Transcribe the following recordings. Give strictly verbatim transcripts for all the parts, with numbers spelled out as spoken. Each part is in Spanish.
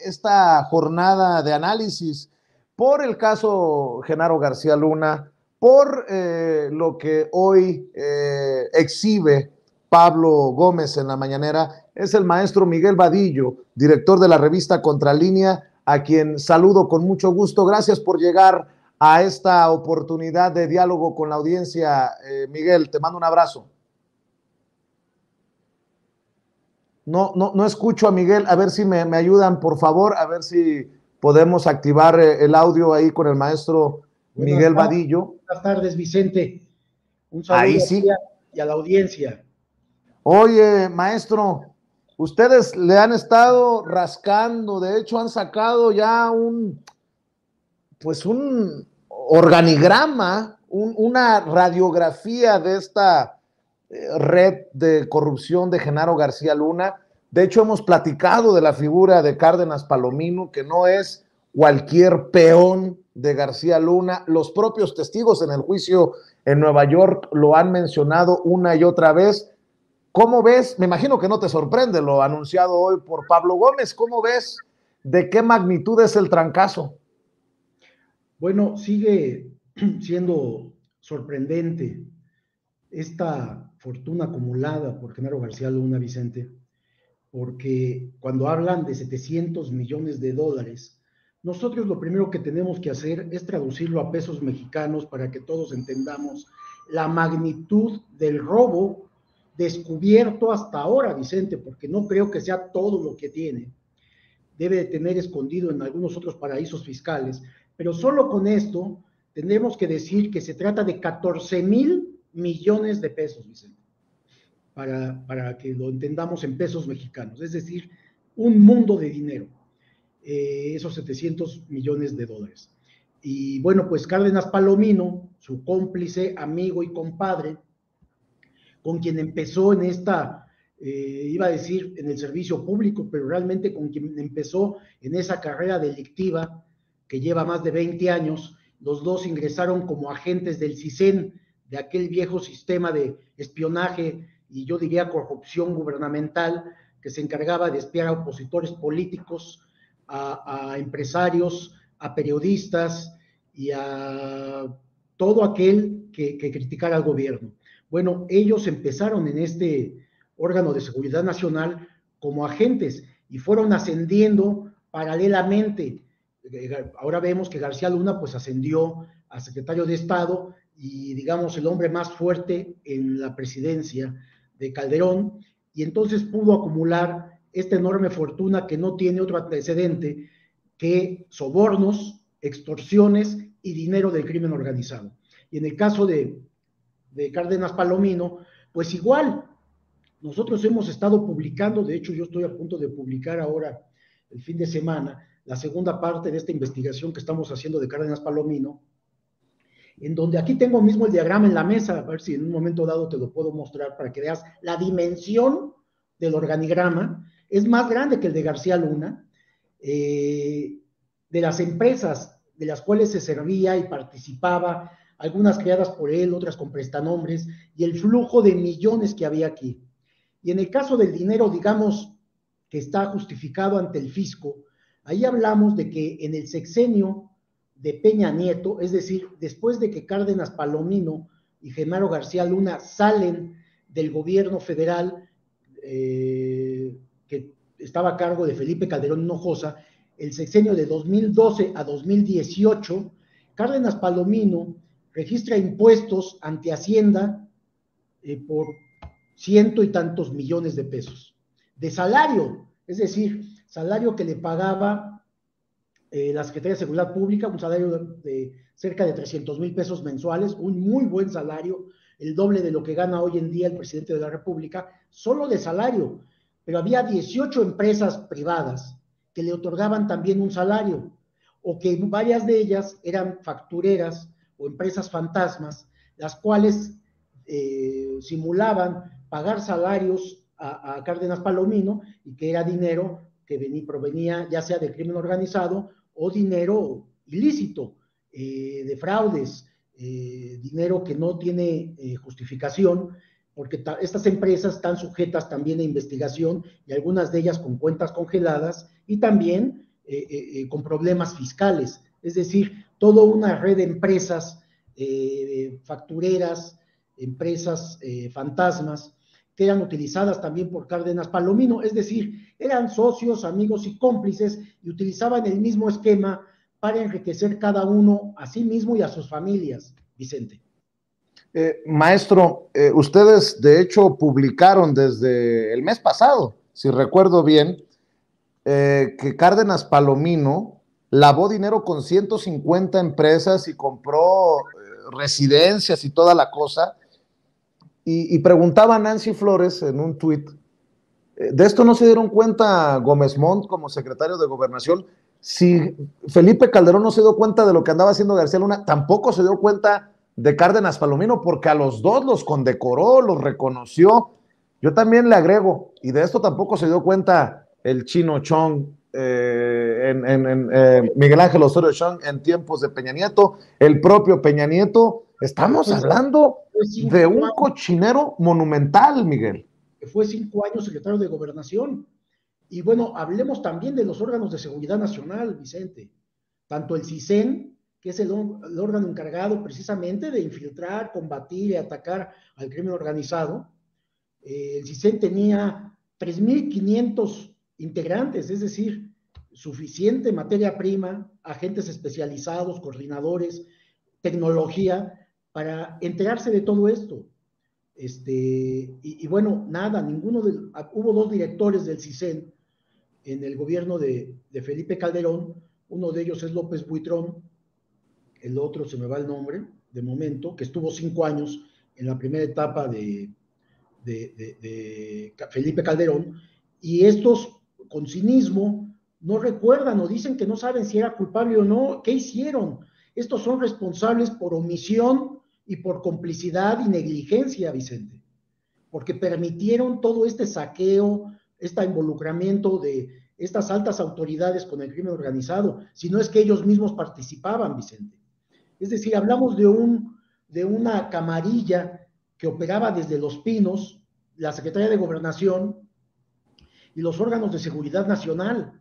esta jornada de análisis por el caso Genaro García Luna, por eh, lo que hoy eh, exhibe Pablo Gómez en la mañanera. Es el maestro Miguel Vadillo, director de la revista Contralínea, a quien saludo con mucho gusto. Gracias por llegar a esta oportunidad de diálogo con la audiencia. Eh, Miguel, te mando un abrazo. No, no, no escucho a Miguel, a ver si me, me ayudan, por favor, a ver si podemos activar el audio ahí con el maestro buenas Miguel tardes, Vadillo. Buenas tardes, Vicente. Un saludo ahí sí. a ti y a la audiencia. Oye, maestro, ustedes le han estado rascando, de hecho han sacado ya un, pues un organigrama, un, una radiografía de esta red de corrupción de Genaro García Luna. De hecho, hemos platicado de la figura de Cárdenas Palomino, que no es cualquier peón de García Luna. Los propios testigos en el juicio en Nueva York lo han mencionado una y otra vez. ¿Cómo ves? Me imagino que no te sorprende lo anunciado hoy por Pablo Gómez. ¿Cómo ves? ¿De qué magnitud es el trancazo? Bueno, sigue siendo sorprendente esta fortuna acumulada por Genaro García Luna, Vicente, porque cuando hablan de setecientos millones de dólares, nosotros lo primero que tenemos que hacer es traducirlo a pesos mexicanos para que todos entendamos la magnitud del robo descubierto hasta ahora, Vicente, porque no creo que sea todo lo que tiene. Debe de tener escondido en algunos otros paraísos fiscales, pero solo con esto tendremos que decir que se trata de catorce mil millones de pesos, Vicente, para, para que lo entendamos en pesos mexicanos, es decir, un mundo de dinero, eh, esos setecientos millones de dólares. Y bueno, pues Cárdenas Palomino, su cómplice, amigo y compadre, con quien empezó en esta, eh, iba a decir en el servicio público, pero realmente con quien empezó en esa carrera delictiva que lleva más de veinte años, los dos ingresaron como agentes del CISEN, de aquel viejo sistema de espionaje y yo diría corrupción gubernamental que se encargaba de espiar a opositores políticos, a, a empresarios, a periodistas y a todo aquel que, que criticara al gobierno. Bueno, ellos empezaron en este órgano de seguridad nacional como agentes y fueron ascendiendo paralelamente. Ahora vemos que García Luna pues ascendió a secretario de Estado y digamos el hombre más fuerte en la presidencia de Calderón, y entonces pudo acumular esta enorme fortuna que no tiene otro antecedente que sobornos, extorsiones y dinero del crimen organizado. Y en el caso de, de Cárdenas Palomino, pues igual, nosotros hemos estado publicando, de hecho yo estoy a punto de publicar ahora el fin de semana, la segunda parte de esta investigación que estamos haciendo de Cárdenas Palomino, en donde aquí tengo mismo el diagrama en la mesa, a ver si en un momento dado te lo puedo mostrar para que veas la dimensión del organigrama, es más grande que el de García Luna, eh, de las empresas de las cuales se servía y participaba, algunas creadas por él, otras con prestanombres, y el flujo de millones que había aquí. Y en el caso del dinero, digamos, que está justificado ante el fisco, ahí hablamos de que en el sexenio de Peña Nieto, es decir, después de que Cárdenas Palomino y Genaro García Luna salen del gobierno federal eh, que estaba a cargo de Felipe Calderón Hinojosa, el sexenio de dos mil doce a dos mil dieciocho, Cárdenas Palomino registra impuestos ante Hacienda eh, por ciento y tantos millones de pesos. De salario, es decir, salario que le pagaba Eh, la Secretaría de Seguridad Pública, un salario de, de cerca de trescientos mil pesos mensuales, un muy buen salario, el doble de lo que gana hoy en día el presidente de la República, solo de salario, pero había dieciocho empresas privadas que le otorgaban también un salario, o que varias de ellas eran factureras o empresas fantasmas, las cuales eh, simulaban pagar salarios a, a Cárdenas Palomino y que era dinero que venía, provenía ya sea de crimen organizado o dinero ilícito, eh, de fraudes, eh, dinero que no tiene eh, justificación, porque estas empresas están sujetas también a investigación y algunas de ellas con cuentas congeladas y también eh, eh, con problemas fiscales. Es decir, toda una red de empresas eh, factureras, empresas eh, fantasmas, que eran utilizadas también por Cárdenas Palomino, es decir, eran socios, amigos y cómplices y utilizaban el mismo esquema para enriquecer cada uno a sí mismo y a sus familias, Vicente. Eh, maestro, eh, ustedes de hecho publicaron desde el mes pasado, si recuerdo bien, eh, que Cárdenas Palomino lavó dinero con ciento cincuenta empresas y compró eh, residencias y toda la cosa. Y, y preguntaba a Nancy Flores en un tuit, eh, ¿de esto no se dieron cuenta Gómez Montt como secretario de Gobernación? Si Felipe Calderón no se dio cuenta de lo que andaba haciendo García Luna, tampoco se dio cuenta de Cárdenas Palomino, porque a los dos los condecoró, los reconoció. Yo también le agrego, y de esto tampoco se dio cuenta el Chino Chong, eh, en, en, en eh, Miguel Ángel Osorio Chong en tiempos de Peña Nieto, el propio Peña Nieto. Estamos Fue, hablando fue de un años, cochinero monumental, Miguel. fue cinco años secretario de Gobernación. Y bueno, hablemos también de los órganos de seguridad nacional, Vicente. Tanto el CISEN, que es el, el órgano encargado precisamente de infiltrar, combatir y atacar al crimen organizado. Eh, el CISEN tenía tres mil quinientos integrantes, es decir, suficiente materia prima, agentes especializados, coordinadores, tecnología, para enterarse de todo esto. Este, y, y bueno, nada, ninguno de, hubo dos directores del CISEN en el gobierno de, de Felipe Calderón, uno de ellos es López Buitrón, el otro se me va el nombre, de momento, que estuvo cinco años en la primera etapa de, de, de, de Felipe Calderón, y estos, con cinismo, no recuerdan o dicen que no saben si era culpable o no. ¿Qué hicieron? Estos son responsables por omisión y por complicidad y negligencia, Vicente, porque permitieron todo este saqueo, este involucramiento de estas altas autoridades con el crimen organizado, si no es que ellos mismos participaban, Vicente. Es decir, hablamos de, un, de una camarilla que operaba desde Los Pinos, la Secretaría de Gobernación y los órganos de seguridad nacional,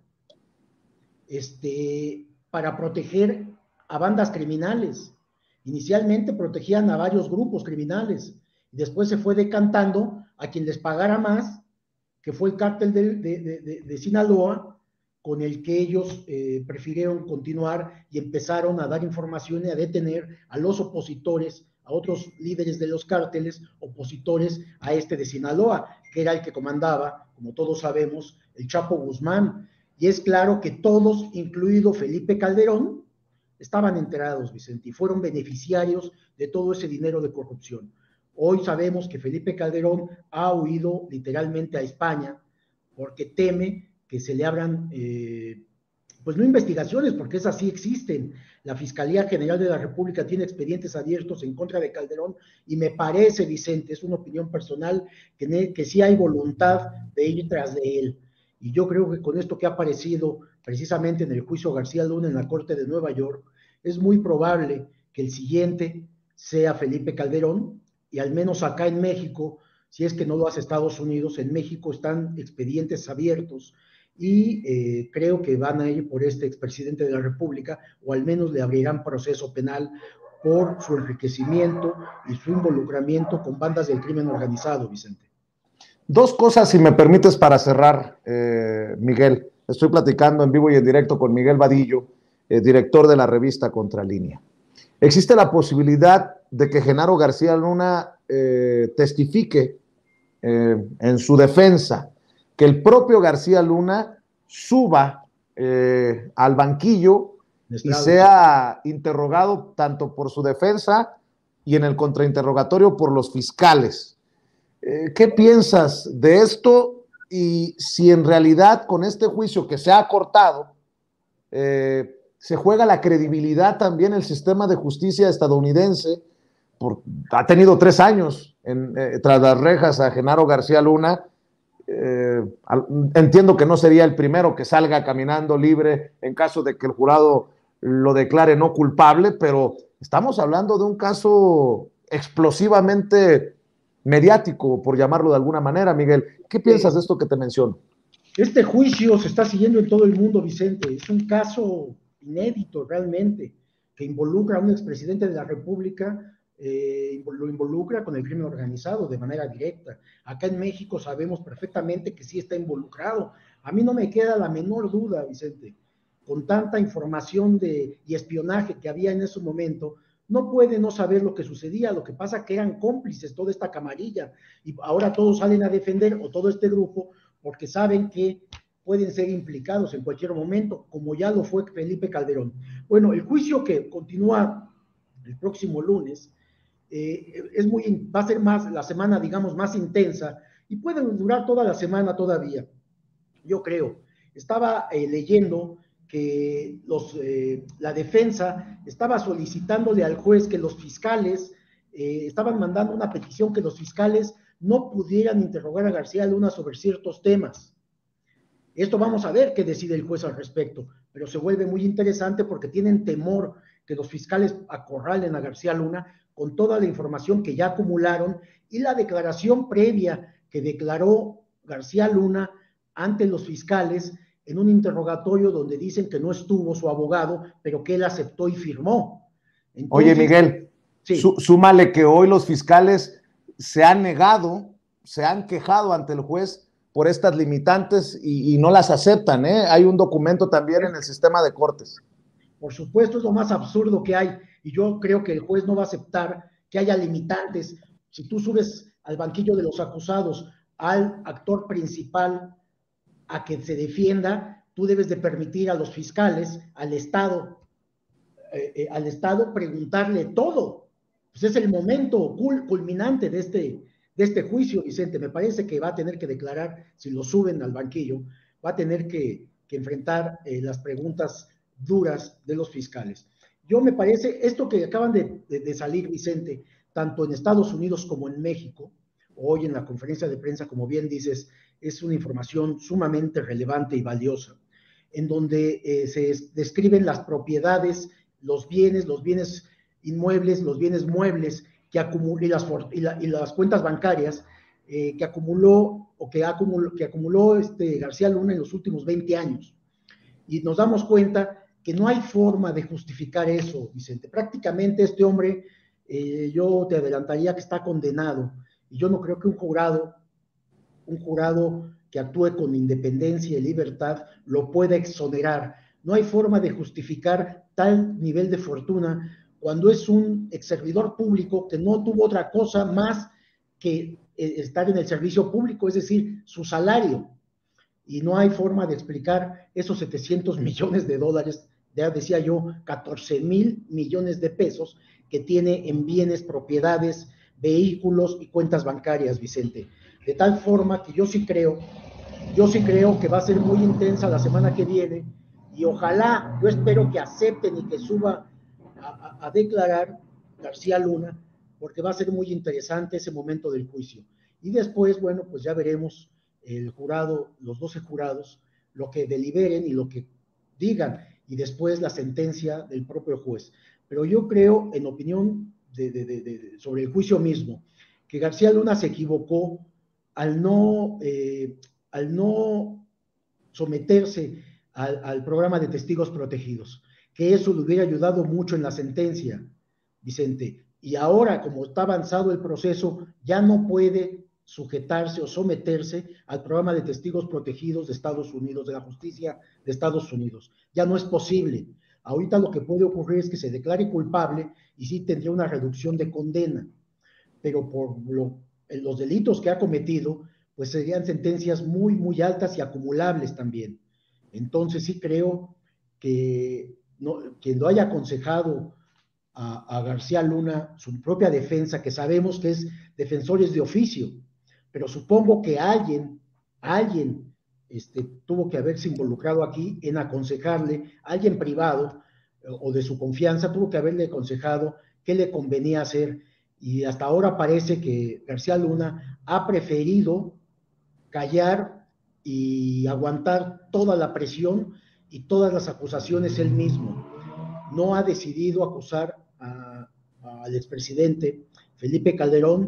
este, para proteger a bandas criminales. Inicialmente protegían a varios grupos criminales, y después se fue decantando a quien les pagara más, que fue el cártel de, de, de, de Sinaloa, con el que ellos eh, prefirieron continuar y empezaron a dar información y a detener a los opositores, a otros líderes de los cárteles opositores a este de Sinaloa, que era el que comandaba, como todos sabemos, el Chapo Guzmán. Y es claro que todos, incluido Felipe Calderón, estaban enterados, Vicente, y fueron beneficiarios de todo ese dinero de corrupción. Hoy sabemos que Felipe Calderón ha huido literalmente a España porque teme que se le abran, eh, pues no investigaciones, porque esas sí existen. La Fiscalía General de la República tiene expedientes abiertos en contra de Calderón y me parece, Vicente, es una opinión personal, que, que sí hay voluntad de ir tras de él. Y yo creo que con esto que ha aparecido precisamente en el juicio García Luna en la Corte de Nueva York, es muy probable que el siguiente sea Felipe Calderón, y al menos acá en México, si es que no lo hace Estados Unidos, en México están expedientes abiertos y eh, creo que van a ir por este expresidente de la República, o al menos le abrirán proceso penal por su enriquecimiento y su involucramiento con bandas del crimen organizado, Vicente. Dos cosas, si me permites, para cerrar, eh, Miguel. Estoy platicando en vivo y en directo con Miguel Vadillo, eh, director de la revista Contralínea. Existe la posibilidad de que Genaro García Luna eh, testifique eh, en su defensa, que el propio García Luna suba eh, al banquillo y sea interrogado tanto por su defensa y en el contrainterrogatorio por los fiscales. Eh, ¿Qué piensas de esto? Y si en realidad con este juicio que se ha acortado, eh, se juega la credibilidad también el sistema de justicia estadounidense, por, ha tenido tres años en, eh, tras las rejas a Genaro García Luna. Eh, al, entiendo que no sería el primero que salga caminando libre en caso de que el jurado lo declare no culpable, pero estamos hablando de un caso explosivamente mediático, por llamarlo de alguna manera. Miguel, ¿qué piensas de esto que te menciono? Este juicio se está siguiendo en todo el mundo, Vicente. Es un caso inédito realmente, que involucra a un expresidente de la República, eh, lo involucra con el crimen organizado de manera directa. Acá en México sabemos perfectamente que sí está involucrado. A mí no me queda la menor duda, Vicente, con tanta información de, y espionaje que había en ese momento, no puede no saber lo que sucedía. Lo que pasa que eran cómplices toda esta camarilla, y ahora todos salen a defender, o todo este grupo, porque saben que pueden ser implicados en cualquier momento, como ya lo fue Felipe Calderón. Bueno, el juicio que continúa el próximo lunes eh, es muy, va a ser más, la semana, digamos, más intensa, y puede durar toda la semana todavía, yo creo. Estaba eh, leyendo que los, eh, la defensa estaba solicitándole al juez que los fiscales eh, estaban mandando una petición que los fiscales no pudieran interrogar a García Luna sobre ciertos temas. Esto vamos a ver qué decide el juez al respecto, pero se vuelve muy interesante porque tienen temor que los fiscales acorralen a García Luna con toda la información que ya acumularon y la declaración previa que declaró García Luna ante los fiscales en un interrogatorio donde dicen que no estuvo su abogado, pero que él aceptó y firmó. Oye, Entonces, Miguel, sí. sú- súmale que hoy los fiscales se han negado, se han quejado ante el juez por estas limitantes y, y no las aceptan, ¿eh? Hay un documento también en el sistema de cortes. Por supuesto, es lo más absurdo que hay, y yo creo que el juez no va a aceptar que haya limitantes. Si tú subes al banquillo de los acusados al actor principal a que se defienda, tú debes de permitir a los fiscales, al Estado, eh, eh, al Estado preguntarle todo. Pues es el momento cul culminante de este, de este juicio, Vicente. Me parece que va a tener que declarar, si lo suben al banquillo, va a tener que, que enfrentar eh, las preguntas duras de los fiscales. Yo me parece, esto que acaban de, de, de salir, Vicente, tanto en Estados Unidos como en México, hoy en la conferencia de prensa, como bien dices, es una información sumamente relevante y valiosa, en donde eh, se describen las propiedades, los bienes, los bienes inmuebles, los bienes muebles que acumuló, y, las, y, la, y las cuentas bancarias eh, que acumuló o que acumuló, que acumuló este García Luna en los últimos veinte años. Y nos damos cuenta que no hay forma de justificar eso, Vicente. Prácticamente este hombre, eh, yo te adelantaría que está condenado, y yo no creo que un jurado, un jurado que actúe con independencia y libertad lo pueda exonerar. No hay forma de justificar tal nivel de fortuna cuando es un ex servidor público que no tuvo otra cosa más que estar en el servicio público, es decir, su salario. Y no hay forma de explicar esos setecientos millones de dólares, ya decía yo, catorce mil millones de pesos que tiene en bienes, propiedades, vehículos y cuentas bancarias, Vicente. De tal forma que yo sí creo, yo sí creo que va a ser muy intensa la semana que viene, y ojalá, yo espero que acepten y que suba a, a, a declarar García Luna, porque va a ser muy interesante ese momento del juicio. Y después, bueno, pues ya veremos el jurado, los doce jurados, lo que deliberen y lo que digan, y después la sentencia del propio juez. Pero yo creo, en opinión de, de, de, de, sobre el juicio mismo, que García Luna se equivocó al no, eh, al no someterse al, al programa de testigos protegidos, que eso le hubiera ayudado mucho en la sentencia, Vicente. Y ahora, como está avanzado el proceso, ya no puede sujetarse o someterse al programa de testigos protegidos de Estados Unidos, de la justicia de Estados Unidos. Ya no es posible. Ahorita lo que puede ocurrir es que se declare culpable y sí tendría una reducción de condena, pero por lo, los delitos que ha cometido, pues serían sentencias muy, muy altas y acumulables también. Entonces sí creo que no, quien lo haya aconsejado a, a García Luna, su propia defensa, que sabemos que es defensores de oficio, pero supongo que alguien, alguien este, tuvo que haberse involucrado aquí en aconsejarle, alguien privado o de su confianza tuvo que haberle aconsejado qué le convenía hacer, y hasta ahora parece que García Luna ha preferido callar y aguantar toda la presión y todas las acusaciones él mismo. No ha decidido acusar a, a, al expresidente Felipe Calderón,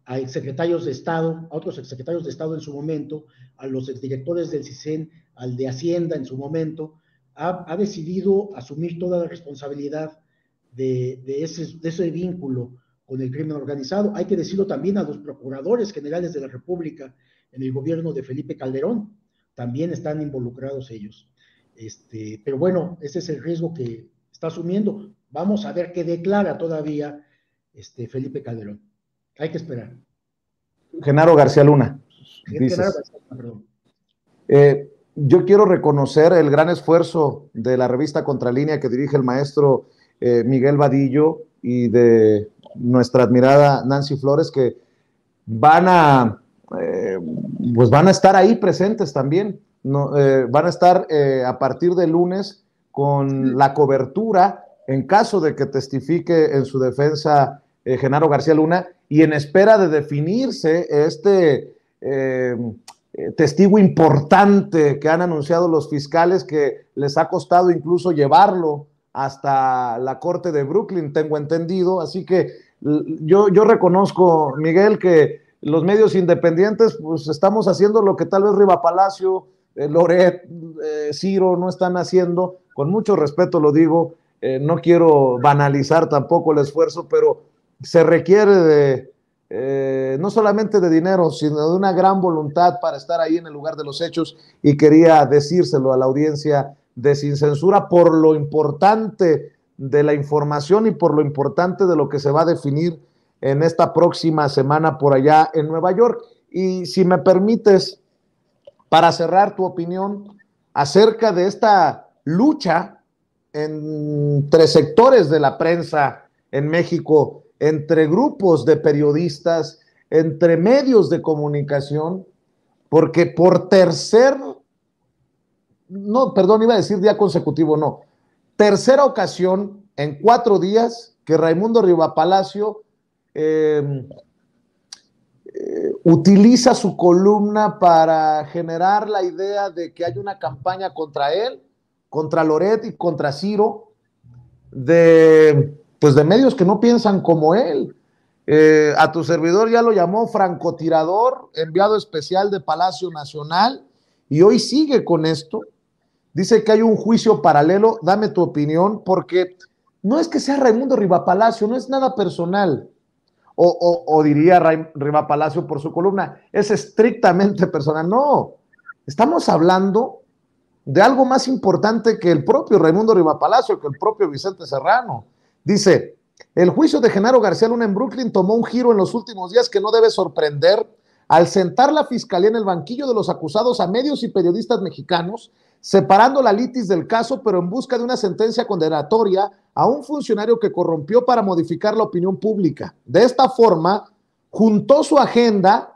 a exsecretarios de Estado, a otros exsecretarios de Estado en su momento, a los exdirectores del CISEN, al de Hacienda en su momento, ha, ha decidido asumir toda la responsabilidad de, de, ese, de ese vínculo con el crimen organizado. Hay que decirlo también a los procuradores generales de la República en el gobierno de Felipe Calderón, también están involucrados ellos. Este, pero bueno, ese es el riesgo que está asumiendo. Vamos a ver qué declara todavía este, Felipe Calderón. Hay que esperar. Genaro García Luna, Genaro dices. García, perdón. Eh, yo quiero reconocer el gran esfuerzo de la revista Contralínea que dirige el maestro eh, Miguel Vadillo y de nuestra admirada Nancy Flores, que van a, eh, pues van a estar ahí presentes también. No, eh, van a estar eh, a partir de lunes con la cobertura en caso de que testifique en su defensa eh, Genaro García Luna y en espera de definirse este eh, testigo importante que han anunciado los fiscales, que les ha costado incluso llevarlo hasta la corte de Brooklyn, tengo entendido. Así que yo, yo reconozco, Miguel, que los medios independientes pues estamos haciendo lo que tal vez Riva Palacio, eh, Loret, eh, Ciro no están haciendo. Con mucho respeto lo digo, eh, no quiero banalizar tampoco el esfuerzo, pero se requiere de eh, no solamente de dinero, sino de una gran voluntad para estar ahí en el lugar de los hechos, y quería decírselo a la audiencia de Sin Censura por lo importante de la información y por lo importante de lo que se va a definir en esta próxima semana por allá en Nueva York. Y si me permites, para cerrar, tu opinión acerca de esta lucha entre sectores de la prensa en México, entre grupos de periodistas, entre medios de comunicación, porque por tercer, no, perdón, iba a decir día consecutivo, no, tercera ocasión en cuatro días que Raimundo Riva Palacio eh, eh, utiliza su columna para generar la idea de que hay una campaña contra él, contra Loret y contra Ciro, de, pues de medios que no piensan como él. Eh, a tu servidor ya lo llamó francotirador, enviado especial de Palacio Nacional, y hoy sigue con esto. Dice que hay un juicio paralelo. Dame tu opinión, porque no es que sea Raimundo Riva Palacio, no es nada personal. O, o, o diría Riva Palacio por su columna, es estrictamente personal. No, estamos hablando de algo más importante que el propio Raimundo Riva Palacio, que el propio Vicente Serrano. Dice, el juicio de Genaro García Luna en Brooklyn tomó un giro en los últimos días que no debe sorprender al sentar la fiscalía en el banquillo de los acusados a medios y periodistas mexicanos, separando la litis del caso, pero en busca de una sentencia condenatoria a un funcionario que corrompió para modificar la opinión pública. De esta forma, juntó su agenda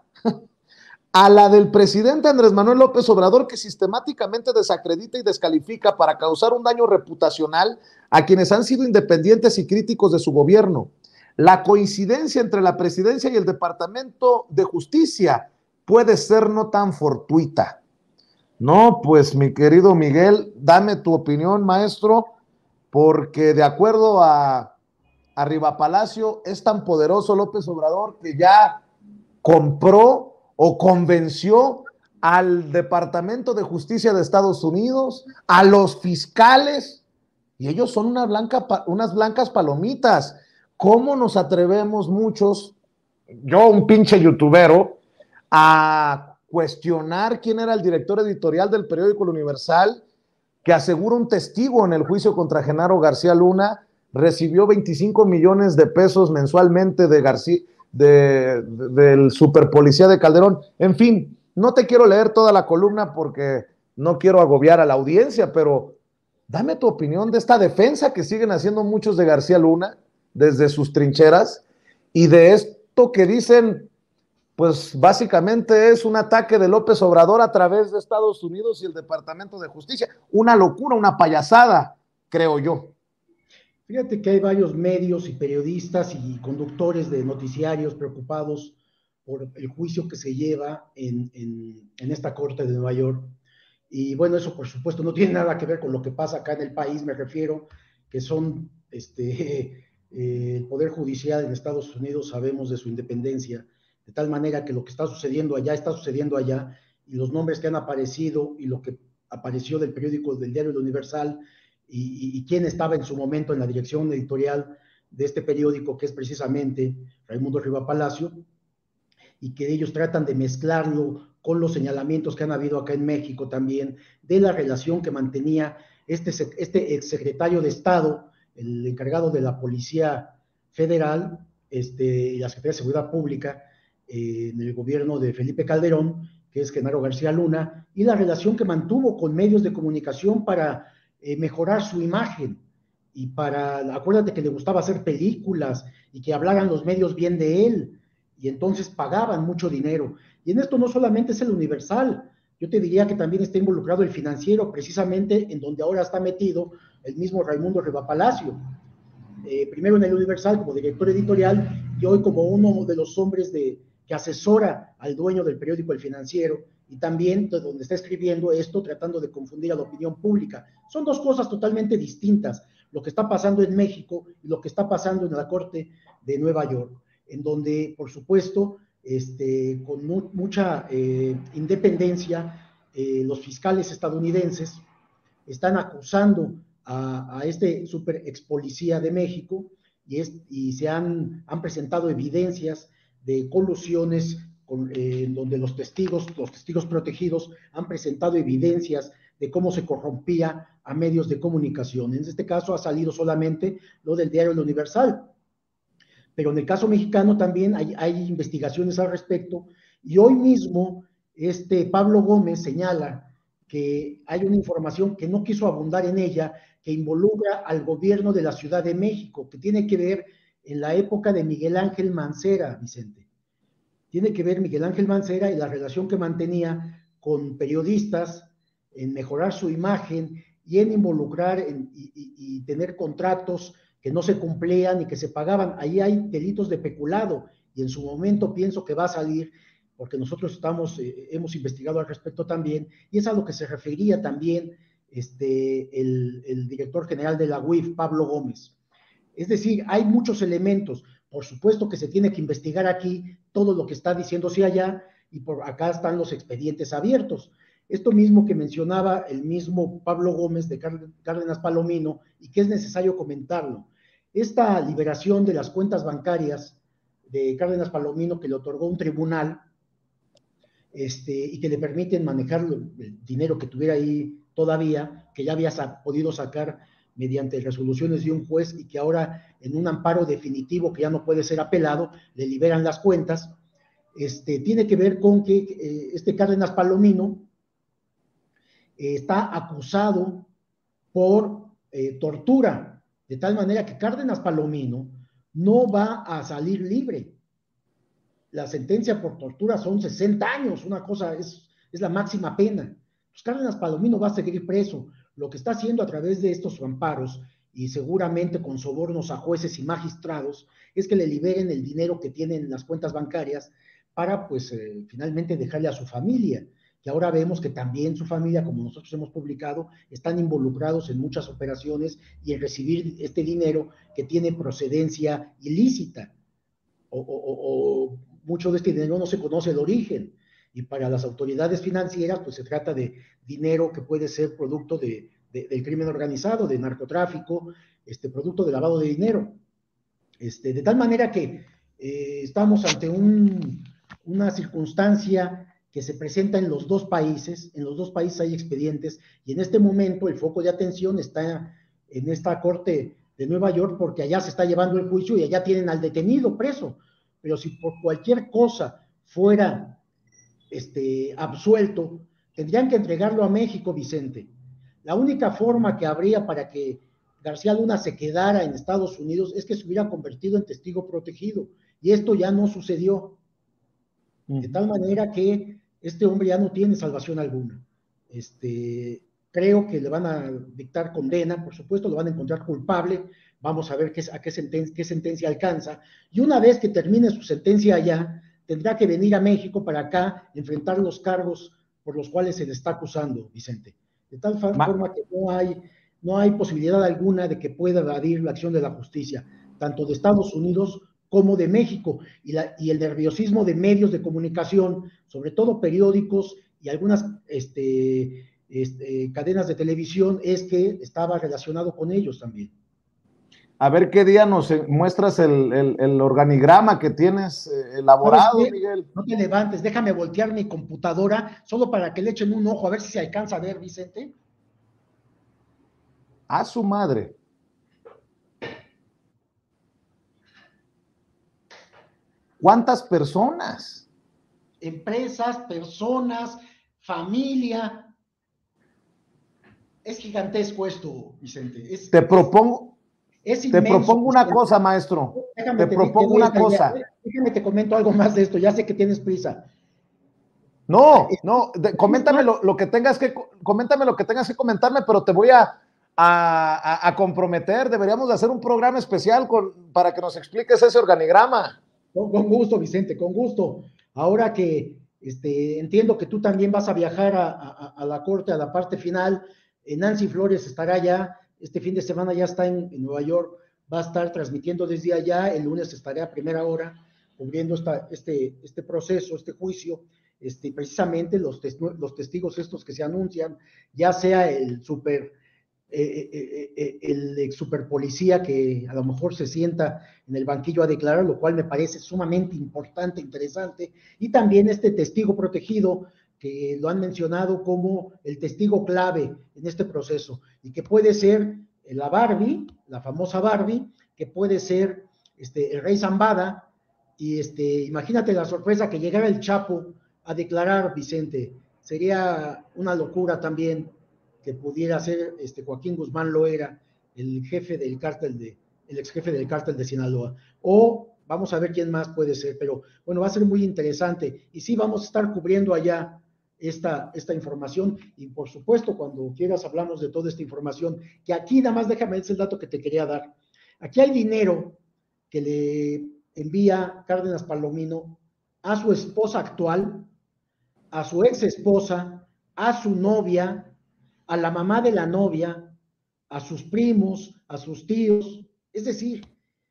a la del presidente Andrés Manuel López Obrador, que sistemáticamente desacredita y descalifica para causar un daño reputacional a quienes han sido independientes y críticos de su gobierno. La coincidencia entre la presidencia y el Departamento de Justicia puede ser no tan fortuita. No, pues mi querido Miguel, dame tu opinión, maestro, porque de acuerdo a, a Riva Palacio, es tan poderoso López Obrador que ya compró o convenció al Departamento de Justicia de Estados Unidos, a los fiscales, y ellos son una blanca, unas blancas palomitas. ¿Cómo nos atrevemos muchos, yo un pinche youtubero, a cuestionar quién era el director editorial del periódico El Universal, que asegura un testigo en el juicio contra Genaro García Luna, recibió veinticinco millones de pesos mensualmente de García, de, de, del superpolicía de Calderón? En fin, no te quiero leer toda la columna porque no quiero agobiar a la audiencia, pero dame tu opinión de esta defensa que siguen haciendo muchos de García Luna desde sus trincheras, y de esto que dicen, pues básicamente es un ataque de López Obrador a través de Estados Unidos y el Departamento de Justicia. Una locura, una payasada, creo yo. Fíjate que hay varios medios y periodistas y conductores de noticiarios preocupados por el juicio que se lleva en, en, en esta corte de Nueva York. Y bueno, eso por supuesto no tiene nada que ver con lo que pasa acá en el país, me refiero, que son, este, eh, el Poder Judicial en Estados Unidos, sabemos de su independencia, de tal manera que lo que está sucediendo allá está sucediendo allá, y los nombres que han aparecido y lo que apareció del periódico del diario El Universal y, y, y quién estaba en su momento en la dirección editorial de este periódico, que es precisamente Raimundo Riva Palacio, y que ellos tratan de mezclarlo con los señalamientos que han habido acá en México también, de la relación que mantenía este, este exsecretario de Estado, el encargado de la Policía Federal este, y la Secretaría de Seguridad Pública eh, en el gobierno de Felipe Calderón, que es Genaro García Luna, y la relación que mantuvo con medios de comunicación para eh, mejorar su imagen, y para, acuérdate que le gustaba hacer películas y que hablaran los medios bien de él, y entonces pagaban mucho dinero. Y en esto no solamente es el Universal, yo te diría que también está involucrado el Financiero, precisamente en donde ahora está metido el mismo Raimundo Riva Palacio. Eh, primero en el Universal como director editorial, y hoy como uno de los hombres de, que asesora al dueño del periódico El Financiero, y también de donde está escribiendo esto, tratando de confundir a la opinión pública. Son dos cosas totalmente distintas, lo que está pasando en México y lo que está pasando en la Corte de Nueva York, en donde, por supuesto, este, con mu mucha eh, independencia, eh, los fiscales estadounidenses están acusando a, a este super ex policía de México, y, es, y se han, han presentado evidencias de colusiones con, eh, en donde los testigos, los testigos protegidos han presentado evidencias de cómo se corrompía a medios de comunicación. En este caso ha salido solamente lo del diario El Universal, pero en el caso mexicano también hay, hay investigaciones al respecto, y hoy mismo este Pablo Gómez señala que hay una información que no quiso abundar en ella, que involucra al gobierno de la Ciudad de México, que tiene que ver en la época de Miguel Ángel Mancera, Vicente. Tiene que ver Miguel Ángel Mancera y la relación que mantenía con periodistas en mejorar su imagen y en involucrar en, y, y, y tener contratos que no se cumplían y que se pagaban. Ahí hay delitos de peculado, y en su momento pienso que va a salir, porque nosotros estamos, eh, hemos investigado al respecto también, y es a lo que se refería también este, el, el director general de la U I F, Pablo Gómez. Es decir, hay muchos elementos. Por supuesto que se tiene que investigar aquí todo lo que está diciéndose allá, y por acá están los expedientes abiertos. Esto mismo que mencionaba el mismo Pablo Gómez de Cárdenas Palomino, y que es necesario comentarlo. Esta liberación de las cuentas bancarias de Cárdenas Palomino, que le otorgó un tribunal, este, y que le permiten manejar el dinero que tuviera ahí todavía, que ya había sa podido sacar mediante resoluciones de un juez, y que ahora en un amparo definitivo que ya no puede ser apelado, le liberan las cuentas. Este, tiene que ver con que eh, este Cárdenas Palomino eh, está acusado por eh, tortura, de tal manera que Cárdenas Palomino no va a salir libre. La sentencia por tortura son sesenta años, una cosa, es, es la máxima pena. Pues Cárdenas Palomino va a seguir preso. Lo que está haciendo a través de estos amparos, y seguramente con sobornos a jueces y magistrados, es que le liberen el dinero que tienen en las cuentas bancarias para, pues, eh, finalmente dejarle a su familia, que ahora vemos que también su familia, como nosotros hemos publicado, están involucrados en muchas operaciones y en recibir este dinero que tiene procedencia ilícita, o, o, o mucho de este dinero no se conoce el origen, y para las autoridades financieras pues se trata de dinero que puede ser producto de, de, del crimen organizado, de narcotráfico, este, producto de lavado de dinero. Este, de tal manera que eh, estamos ante un, una circunstancia que se presenta en los dos países, en los dos países hay expedientes, y en este momento el foco de atención está en esta corte de Nueva York, porque allá se está llevando el juicio y allá tienen al detenido preso. Pero si por cualquier cosa fuera este, absuelto, tendrían que entregarlo a México, Vicente. La única forma que habría para que García Luna se quedara en Estados Unidos es que se hubiera convertido en testigo protegido, y esto ya no sucedió, de tal manera que este hombre ya no tiene salvación alguna. Este, creo que le van a dictar condena, por supuesto, lo van a encontrar culpable, vamos a ver qué, a qué, senten qué sentencia alcanza, y una vez que termine su sentencia allá, tendrá que venir a México para acá enfrentar los cargos por los cuales se le está acusando, Vicente. De tal forma que no hay, no hay posibilidad alguna de que pueda evadir la acción de la justicia, tanto de Estados Unidos como de México, y, la, y el nerviosismo de medios de comunicación, sobre todo periódicos y algunas este, este, cadenas de televisión, es que estaba relacionado con ellos también. A ver qué día nos muestras el, el, el organigrama que tienes eh, elaborado, Miguel. No te levantes, déjame voltear mi computadora solo para que le echen un ojo, a ver si se alcanza a ver, Vicente. A su madre. ¿Cuántas personas? Empresas, personas, familia. Es gigantesco esto, Vicente. Es, te propongo, es, es te propongo una Vicente. cosa, maestro. Déjame te, te propongo una cosa. Idea. Déjame te comento algo más de esto. Ya sé que tienes prisa. No, no, de, coméntame lo, lo que tengas que, coméntame lo que tengas que comentarme, pero te voy a, a, a comprometer. Deberíamos de hacer un programa especial con, para que nos expliques ese organigrama. Con, con gusto, Vicente, con gusto. Ahora que este, entiendo que tú también vas a viajar a, a, a la corte, a la parte final, eh, Nancy Flores estará ya, este fin de semana ya está en, en Nueva York, va a estar transmitiendo desde allá, el lunes estaré a primera hora cubriendo esta, este, este proceso, este juicio, este, precisamente los, tes los testigos estos que se anuncian, ya sea el super... Eh, eh, eh, el ex superpolicía que a lo mejor se sienta en el banquillo a declarar, lo cual me parece sumamente importante, interesante, y también este testigo protegido que lo han mencionado como el testigo clave en este proceso, y que puede ser la Barbie, la famosa Barbie, que puede ser este, el Rey Zambada, y este, imagínate la sorpresa que llegara el Chapo a declarar, Vicente, sería una locura también que pudiera ser este Joaquín Guzmán Loera, el jefe del cártel de, el ex jefe del cártel de Sinaloa, o vamos a ver quién más puede ser, pero bueno, va a ser muy interesante, y sí vamos a estar cubriendo allá esta, esta información, y por supuesto, cuando quieras hablamos de toda esta información, que aquí nada más déjame decir el dato que te quería dar. Aquí hay dinero que le envía Cárdenas Palomino a su esposa actual, a su ex esposa, a su novia, a la mamá de la novia, a sus primos, a sus tíos, es decir,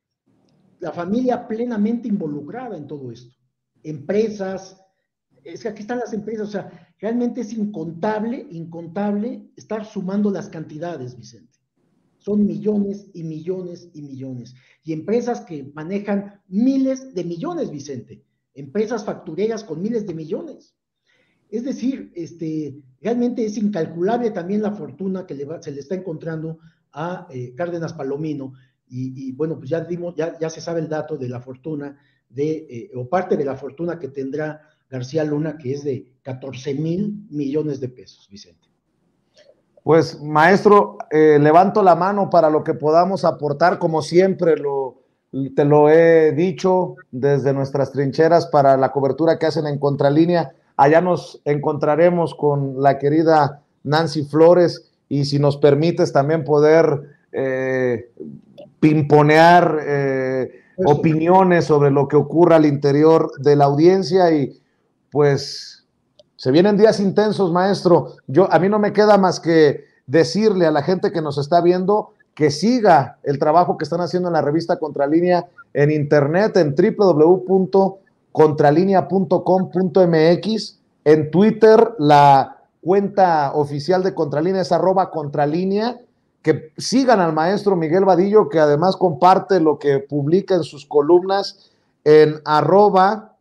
la familia plenamente involucrada en todo esto. Empresas, es que aquí están las empresas, o sea, realmente es incontable, incontable estar sumando las cantidades, Vicente. Son millones y millones y millones. Y empresas que manejan miles de millones, Vicente. Empresas factureras con miles de millones. Es decir, este, realmente es incalculable también la fortuna que le va, se le está encontrando a eh, Cárdenas Palomino, y, y bueno, pues ya, dimos, ya, ya se sabe el dato de la fortuna, de, eh, o parte de la fortuna que tendrá García Luna, que es de catorce mil millones de pesos, Vicente. Pues, maestro, eh, levanto la mano para lo que podamos aportar, como siempre lo, te lo he dicho, desde nuestras trincheras para la cobertura que hacen en Contralínea. Allá nos encontraremos con la querida Nancy Flores, y si nos permites también poder eh, pimponear eh, opiniones sobre lo que ocurra al interior de la audiencia. Y pues se vienen días intensos, maestro. Yo, a mí no me queda más que decirle a la gente que nos está viendo que siga el trabajo que están haciendo en la revista Contralínea en internet, en doble u doble u doble u punto contralinea punto com punto m x. En Twitter, la cuenta oficial de Contralínea es arroba Contralínea. Que sigan al maestro Miguel Vadillo, que además comparte lo que publica en sus columnas en arroba,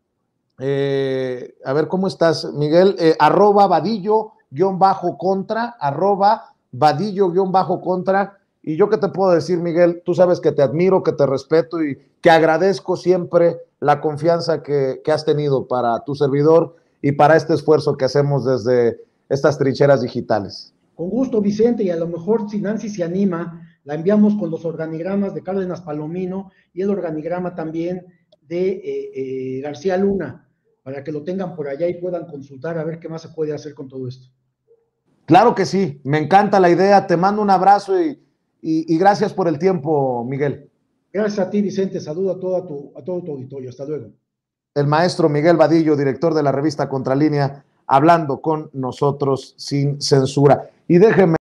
eh, a ver cómo estás, Miguel, eh, arroba Vadillo guión bajo contra, arroba Vadillo guión bajo contra. Y yo qué te puedo decir, Miguel, tú sabes que te admiro, que te respeto y que agradezco siempre la confianza que, que has tenido para tu servidor y para este esfuerzo que hacemos desde estas trincheras digitales. Con gusto, Vicente, y a lo mejor si Nancy se anima, la enviamos con los organigramas de Cárdenas Palomino y el organigrama también de eh, eh, García Luna, para que lo tengan por allá y puedan consultar a ver qué más se puede hacer con todo esto. Claro que sí, me encanta la idea, te mando un abrazo y, y, y gracias por el tiempo, Miguel. Gracias a ti, Vicente, saludo a, toda tu, a todo tu auditorio, hasta luego. El maestro Miguel Vadillo, director de la revista Contralínea, hablando con nosotros sin censura. Y déjenme